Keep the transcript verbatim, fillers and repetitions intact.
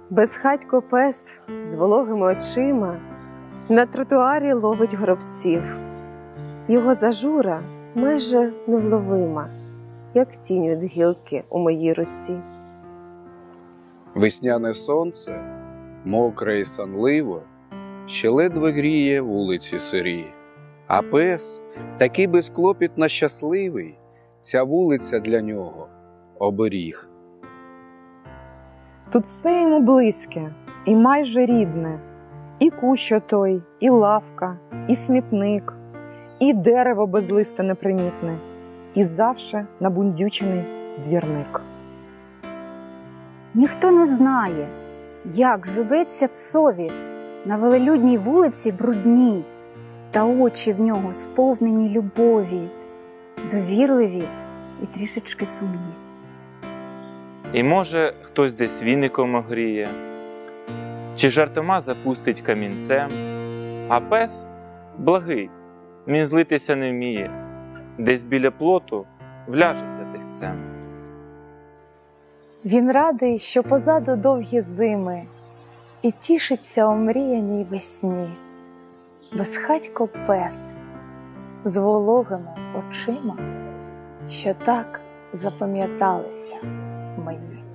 Безхатько пес з вологими очима на тротуарі ловить горобців. Його зажура майже невловима, як тінь від гілки у моїй руці. Весняне сонце, мокре і санливо, ще ледве гріє вулиці сирі. А пес, такий безклопітно щасливий, ця вулиця для нього – оберіг. Тут все йому близьке і майже рідне. І кущ отой, і лавка, і смітник, і дерево без листа непримітне, і завше набундючений двірник. Ніхто не знає, як живеться псові на велелюдній вулиці брудній, та очі в нього сповнені любові, довірливі і трішечки сумні. І може хтось десь віником огріє, чи жартома запустить камінцем, а пес благий, він злитися не вміє, десь біля плоту вляжеться тихцем. Він радий, що позаду довгі зими, і тішиться омріяній весні. Безхатько пес з вологими очима, що так запам'яталися мені.